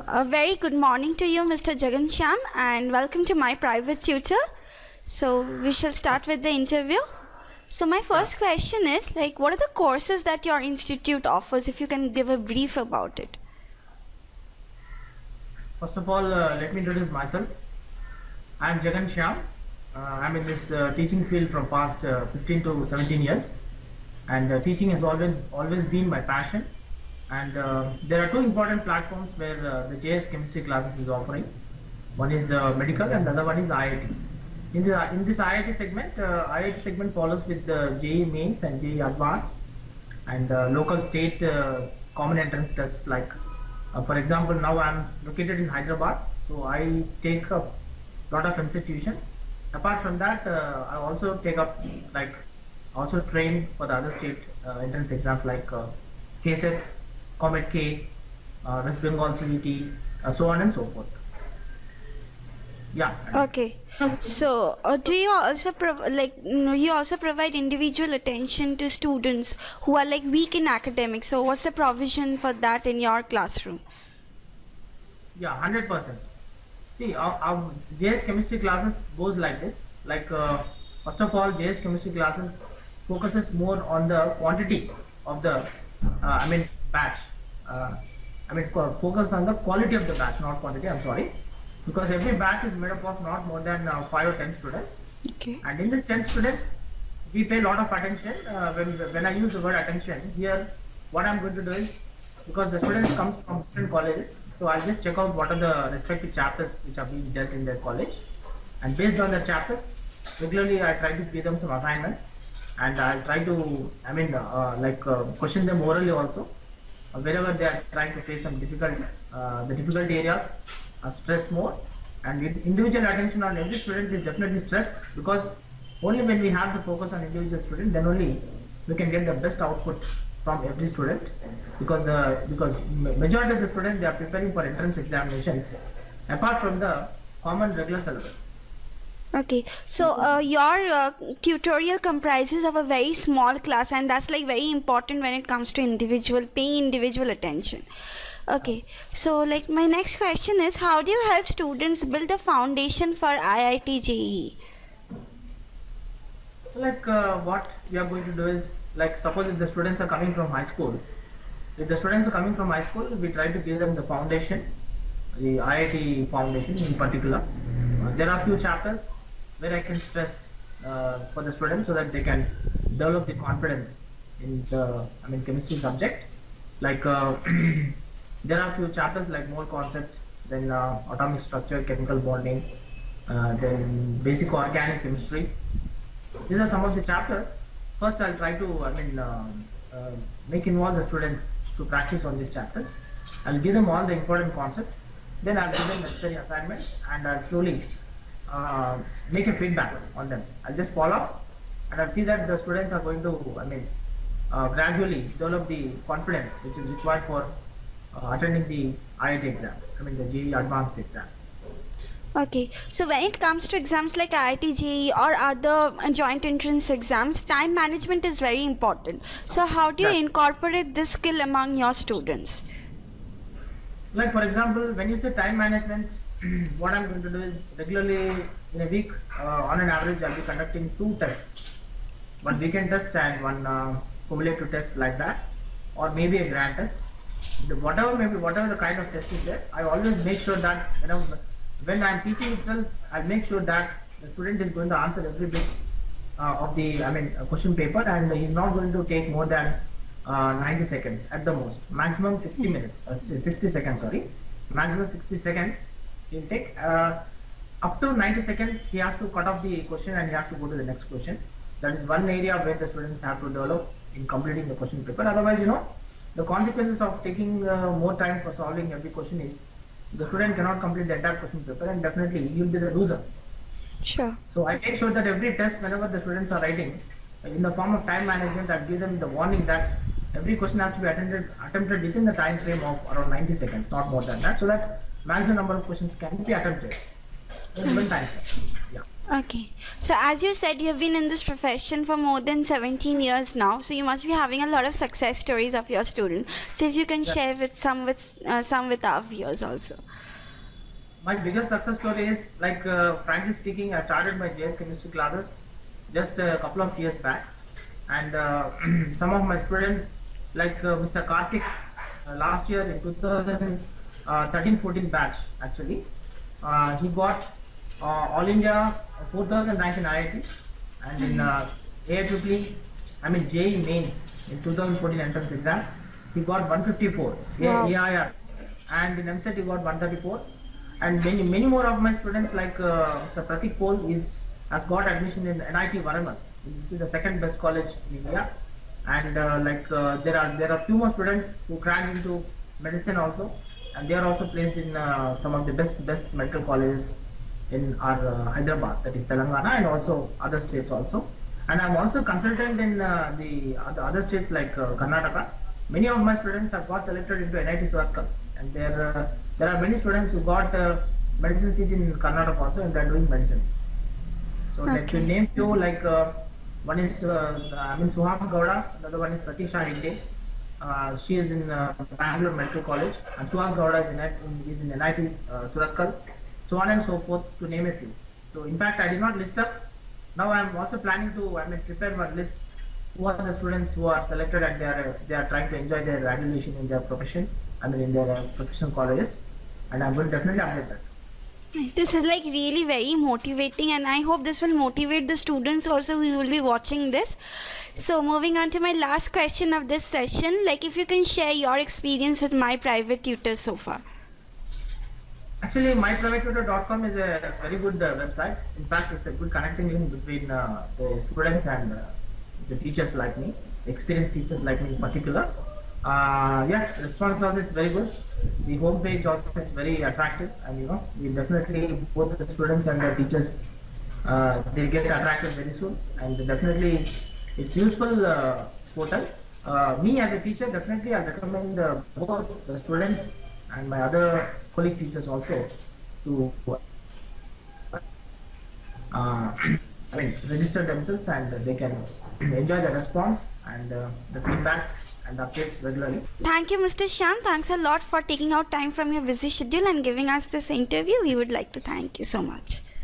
A very good morning to you, Mr. Jagan Shyam, and welcome to my private tutor. So we shall start with the interview. So my first question is, what are the courses that your institute offers? If you can give a brief about it. First of all, let me introduce myself. I am Jagan Shyam. I'm in this teaching field from past 15 to 17 years, and teaching has always been my passion. And there are two important platforms where the JS chemistry classes is offering. One is medical, and the other one is IIT. In this IIT segment follows with the JEE Mains and JEE Advanced, and local state common entrance tests. For example, now I am located in Hyderabad, so I take up lot of institutions. Apart from that, I also take up also train for the other state entrance exams like KSET, Comet K, West Bengal CVT, so on and so forth. Yeah. Okay. So, do you also provide individual attention to students who are weak in academics? So, what's the provision for that in your classroom? Yeah, 100%. See, our JS chemistry classes goes like this. First of all, JS chemistry classes focuses more on the quantity of the batch. Focus on the quality of the batch, not quantity. I'm sorry, because every batch is made up of not more than 5 or 10 students. Okay. And in this 10 students, we pay a lot of attention. When I use the word attention here, what I'm going to do is, because the students comes from different colleges, so I'll just check out what are the respective chapters which are being dealt in their college, and based on the chapters, regularly I try to give them some assignments, and I'll try to question them orally also. Wherever they are trying to face some difficult areas, stress more, and individual attention on every student is definitely stressed, because only when we have the focus on individual student, then only we can get the best output from every student, because majority of the students, they are preparing for entrance examinations apart from the common regular syllabus. Okay, so your tutorial comprises of a very small class, and that's very important when it comes to paying individual attention. Okay, so my next question is, how do you help students build a foundation for IIT JEE? So what we are going to do is, suppose if the students are coming from high school, we try to give them the foundation, the IIT foundation in particular. There are few chapters where I can stress for the students so that they can develop the confidence in the chemistry subject. There are few chapters like mole concepts, then atomic structure, chemical bonding, then basic organic chemistry. These are some of the chapters. First, I'll try to involve the students to practice on these chapters. I'll give them all the important concepts. Then I'll give them necessary assignments, and I'll slowly make a feedback on them. I'll just follow up, and I'll see that the students are going to gradually develop the confidence which is required for attending the IIT exam, the JEE Advanced exam. Okay, so when it comes to exams like IIT JEE or other joint entrance exams, time management is very important. So how do you incorporate this skill among your students? For example, when you say time management, what I'm going to do is, regularly in a week, on an average, I'll be conducting 2 tests. One weekend test and one cumulative test, like that, or maybe a grand test. Whatever the kind of test is there, I always make sure that when I'm teaching itself, I make sure that the student is going to answer every bit of the question paper, and he's not going to take more than 90 seconds at the most. Maximum 60 minutes, 60 seconds, sorry. Maximum 60 seconds he'll take. Up to 90 seconds, he has to cut off the question and he has to go to the next question. That is one area where the students have to develop in completing the question paper. Otherwise, the consequences of taking more time for solving every question is, the student cannot complete the entire question paper, and definitely he will be the loser. Sure. So I make sure that every test, whenever the students are writing, in the form of time management, I give them the warning that every question has to be attempted within the time frame of around 90 seconds, not more than that, so that maximum number of questions can be attempted in one time frame. Yeah. Okay. So as you said, you have been in this profession for more than 17 years now. So you must be having a lot of success stories of your students. So if you can Yeah. share with some with our viewers also. My biggest success story is like, frankly speaking, I started my JS chemistry classes just a couple of years back, and some of my students, like Mr. Karthik, last year in 2013-14 batch actually, he got All India 4000 rank in IIT, and in AIEEE, I mean JEE mains in 2014 entrance exam, he got 154 Wow. AIR, and in MSET he got 134. And many more of my students, like Mr. Pratik Pol, has got admission in NIT Warangal, which is the second best college in India. And there are few more students who cracked into medicine also, and they are also placed in some of the best medical colleges in our Hyderabad, that is Telangana, and also other states also. And I'm also consultant in the other states like Karnataka. Many of my students have got selected into NIT Suratkal, and there are many students who got medicine seat in Karnataka also, and they are doing medicine. So like to Okay. name few, like one is Suhas Gowda, the other one is Pratisha Hegde. She is in Bangalore Medical College, and Suhas Gowda is in NIT Suratkal, so on and so forth, to name a few. So in fact, I did not list up. Now I am also planning to prepare one list who are the students who are selected, and they are trying to enjoy their graduation in their profession, in their professional colleges, and I'm going to definitely update that. This is like really very motivating, and I hope this will motivate the students also who will be watching this. So moving on to my last question of this session, like if you can share your experience with My Private Tutor so far. Actually, MyPrivateTutor.com is a very good website. In fact, it's a good connecting link between the students and the teachers like me, experienced teachers like me in particular. Yeah, response also is very good. The homepage also is very attractive, and we definitely, both the students and the teachers, they get attracted very soon, and definitely it's useful portal. Me as a teacher, definitely I recommend both the students and my other colleague teachers also to register themselves, and they can enjoy the response and the feedbacks and updates regularly. Thank you, Mr. Shyam. Thanks a lot for taking out time from your busy schedule and giving us this interview. We would like to thank you so much.